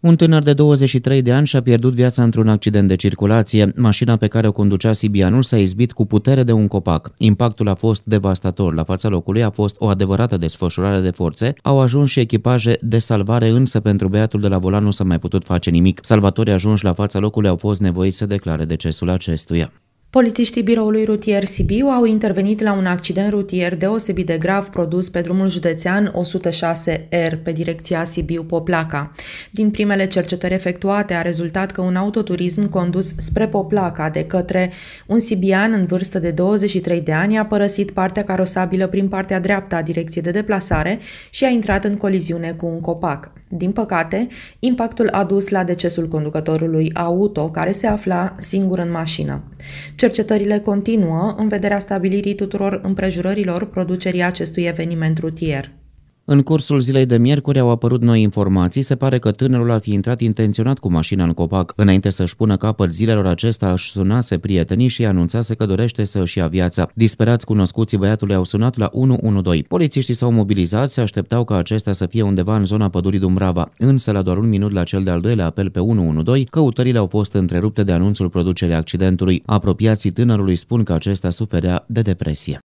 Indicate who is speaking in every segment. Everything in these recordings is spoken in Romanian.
Speaker 1: Un tânăr de 23 de ani și-a pierdut viața într-un accident de circulație. Mașina pe care o conducea sibianul s-a izbit cu putere de un copac. Impactul a fost devastator. La fața locului a fost o adevărată desfășurare de forțe. Au ajuns și echipaje de salvare, însă pentru băiatul de la volan nu s-a mai putut face nimic. Salvatorii ajunși la fața locului au fost nevoiți să declare decesul acestuia.
Speaker 2: Polițiștii Biroului Rutier Sibiu au intervenit la un accident rutier deosebit de grav produs pe drumul județean 106R pe direcția Sibiu-Poplaca. Din primele cercetări efectuate a rezultat că un autoturism condus spre Poplaca de către un sibian în vârstă de 23 de ani a părăsit partea carosabilă prin partea dreaptă a direcției de deplasare și a intrat în coliziune cu un copac. Din păcate, impactul a dus la decesul conducătorului auto, care se afla singur în mașină. Cercetările continuă în vederea stabilirii tuturor împrejurărilor producerii acestui eveniment rutier.
Speaker 1: În cursul zilei de miercuri au apărut noi informații. Se pare că tânărul ar fi intrat intenționat cu mașina în copac. Înainte să-și pună capăt zilelor acesta, își sunase prietenii și anunțase că dorește să își ia viața. Disperați, cunoscuții băiatului au sunat la 112. Polițiștii s-au mobilizat, se așteptau ca acesta să fie undeva în zona pădurii Dumbrava. Însă, la doar un minut la cel de-al doilea apel pe 112, căutările au fost întrerupte de anunțul producerii accidentului. Apropiații tânărului spun că acesta suferea de depresie.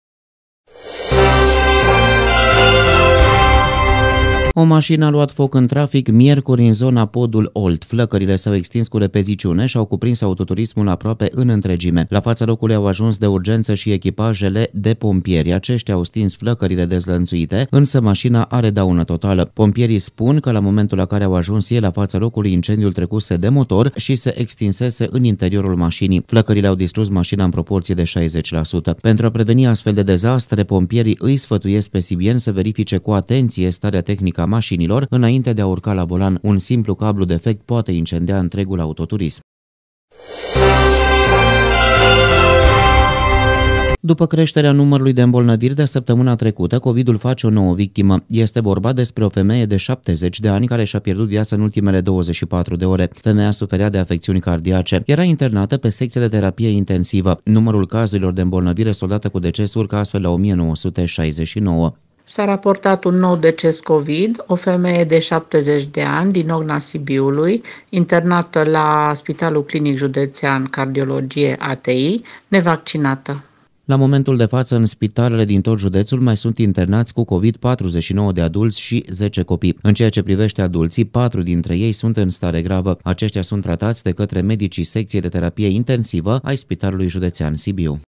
Speaker 1: O mașină a luat foc în trafic miercuri în zona Podul Olt. Flăcările s-au extins cu repeziciune și au cuprins autoturismul aproape în întregime. La fața locului au ajuns de urgență și echipajele de pompieri. Aceștia au stins flăcările dezlănțuite, însă mașina are daună totală. Pompierii spun că la momentul la care au ajuns ei la fața locului, incendiul trecuse de motor și se extinsese în interiorul mașinii. Flăcările au distrus mașina în proporție de 60%. Pentru a preveni astfel de dezastre, pompierii îi sfătuiesc pe sibieni să verifice cu atenție starea tehnică a mașinilor înainte de a urca la volan. Un simplu cablu defect poate incendia întregul autoturism. După creșterea numărului de îmbolnăviri de săptămâna trecută, COVID-ul face o nouă victimă. Este vorba despre o femeie de 70 de ani care și-a pierdut viața în ultimele 24 de ore. Femeia suferea de afecțiuni cardiace. Era internată pe secția de terapie intensivă. Numărul cazurilor de îmbolnăvire soldată cu deces urcă astfel la 1969.
Speaker 3: S-a raportat un nou deces COVID, o femeie de 70 de ani din Ogna Sibiului, internată la Spitalul Clinic Județean Cardiologie ATI, nevaccinată.
Speaker 1: La momentul de față, în spitalele din tot județul mai sunt internați cu COVID 49 de adulți și 10 copii. În ceea ce privește adulții, 4 dintre ei sunt în stare gravă. Aceștia sunt tratați de către medicii secției de terapie intensivă ai Spitalului Județean Sibiu.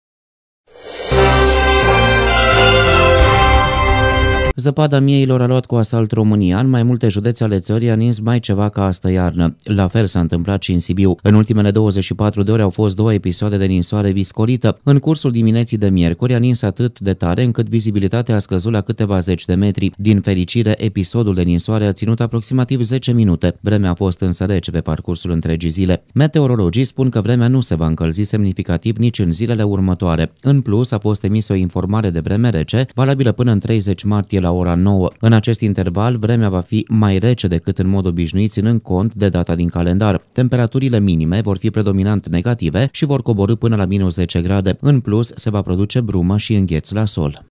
Speaker 1: Zăpada mieilor a luat cu asalt România. În mai multe județe ale țării a nins mai ceva ca astă iarnă. La fel s-a întâmplat și în Sibiu. În ultimele 24 de ore au fost 2 episoade de ninsoare viscolită. În cursul dimineții de miercuri a nins atât de tare încât vizibilitatea a scăzut la câteva zeci de metri. Din fericire, episodul de ninsoare a ținut aproximativ 10 minute. Vremea a fost însă rece pe parcursul întregii zile. Meteorologii spun că vremea nu se va încălzi semnificativ nici în zilele următoare. În plus, a fost emisă o informare de vreme rece, valabilă până în 30 martie la ora 9. În acest interval, vremea va fi mai rece decât în mod obișnuit, ținând cont de data din calendar. Temperaturile minime vor fi predominant negative și vor coborî până la minus 10 grade. În plus, se va produce brumă și îngheț la sol.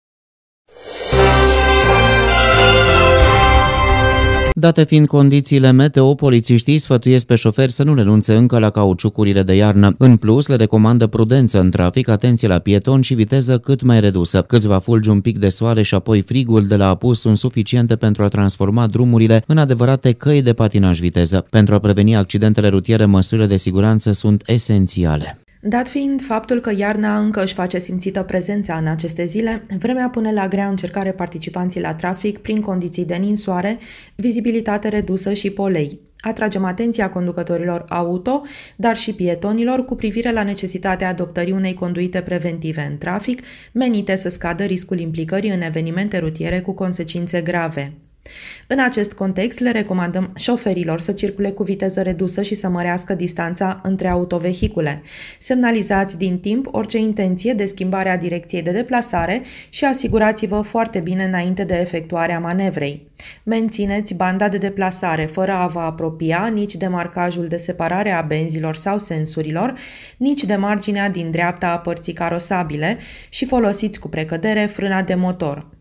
Speaker 1: Date fiind condițiile meteo, polițiștii sfătuiesc pe șoferi să nu renunțe încă la cauciucurile de iarnă. În plus, le recomandă prudență în trafic, atenție la pietoni și viteză cât mai redusă. Câțiva fulgi, un pic de soare și apoi frigul de la apus sunt suficiente pentru a transforma drumurile în adevărate căi de patinaj viteză. Pentru a preveni accidentele rutiere, măsurile de siguranță sunt esențiale.
Speaker 2: Dat fiind faptul că iarna încă își face simțită prezența în aceste zile, vremea pune la grea încercare participanții la trafic prin condiții de ninsoare, vizibilitate redusă și polei. Atragem atenția conducătorilor auto, dar și pietonilor cu privire la necesitatea adoptării unei conduite preventive în trafic, menite să scadă riscul implicării în evenimente rutiere cu consecințe grave. În acest context, le recomandăm șoferilor să circule cu viteză redusă și să mărească distanța între autovehicule. Semnalizați din timp orice intenție de schimbare a direcției de deplasare și asigurați-vă foarte bine înainte de efectuarea manevrei. Mențineți banda de deplasare fără a vă apropia nici de marcajul de separare a benzilor sau sensurilor, nici de marginea din dreapta a părții carosabile și folosiți cu precădere frâna de motor.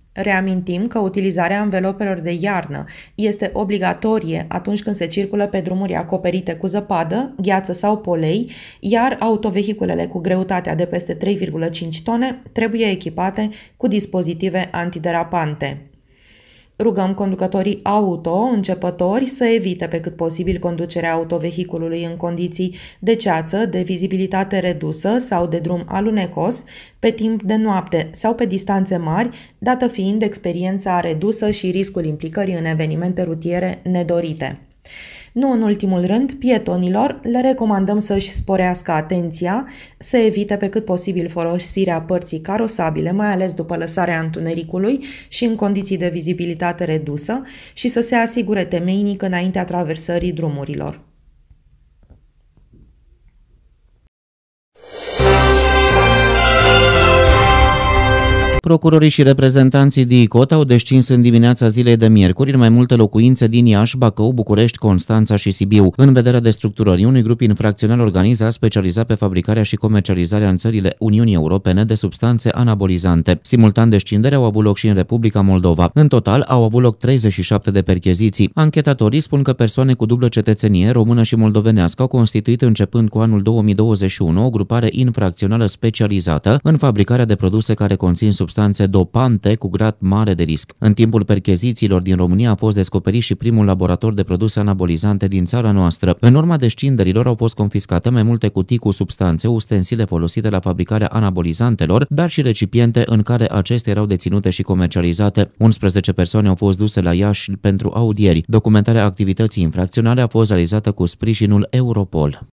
Speaker 2: Reamintim că utilizarea anvelopelor de iarnă este obligatorie atunci când se circulă pe drumuri acoperite cu zăpadă, gheață sau polei, iar autovehiculele cu greutatea de peste 3,5 tone trebuie echipate cu dispozitive antiderapante. Rugăm conducătorii auto începători să evite pe cât posibil conducerea autovehiculului în condiții de ceață, de vizibilitate redusă sau de drum alunecos, pe timp de noapte sau pe distanțe mari, dată fiind experiența redusă și riscul implicării în evenimente rutiere nedorite. Nu în ultimul rând, pietonilor le recomandăm să-și sporească atenția, să evite pe cât posibil folosirea părții carosabile, mai ales după lăsarea întunericului și în condiții de vizibilitate redusă, și să se asigure temeinic înaintea traversării drumurilor.
Speaker 1: Procurorii și reprezentanții DICOT au descins în dimineața zilei de miercuri în mai multe locuințe din Iași, Bacău, București, Constanța și Sibiu, în vederea destructurării unui grup infracțional organizat specializat pe fabricarea și comercializarea în țările Uniunii Europene de substanțe anabolizante. Simultan descinderea au avut loc și în Republica Moldova. În total au avut loc 37 de percheziții. Anchetatorii spun că persoane cu dublă cetățenie, română și moldovenească, au constituit începând cu anul 2021 o grupare infracțională specializată în fabricarea de produse care conțin substanțe dopante cu grad mare de risc. În timpul perchezițiilor din România a fost descoperit și primul laborator de produse anabolizante din țara noastră. În urma descinderilor au fost confiscate mai multe cutii cu substanțe, ustensile folosite la fabricarea anabolizantelor, dar și recipiente în care acestea erau deținute și comercializate. 11 persoane au fost duse la Iași pentru audieri. Documentarea activității infracționale a fost realizată cu sprijinul Europol.